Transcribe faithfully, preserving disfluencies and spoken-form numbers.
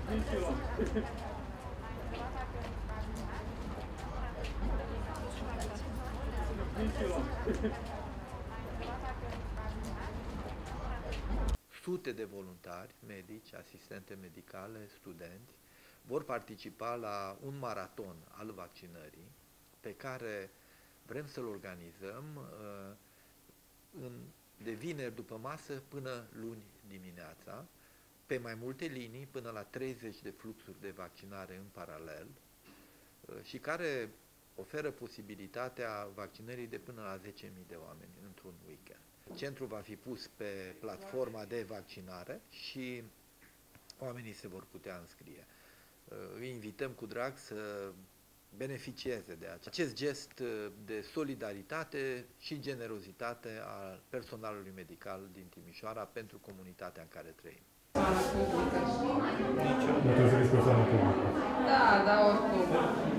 Sute de voluntari, medici, asistente medicale, studenți, vor participa la un maraton al vaccinării pe care vrem să-l organizăm uh, în, de vineri după masă până luni dimineața, pe mai multe linii, până la treizeci de fluxuri de vaccinare în paralel uh, și care oferă posibilitatea vaccinării de până la zece mii de oameni într-un weekend. Centrul va fi pus pe platforma de vaccinare și oamenii se vor putea înscrie. Îi invităm cu drag să beneficieze de acest gest de solidaritate și generozitate al personalului medical din Timișoara pentru comunitatea în care trăim. Da, da, oricum.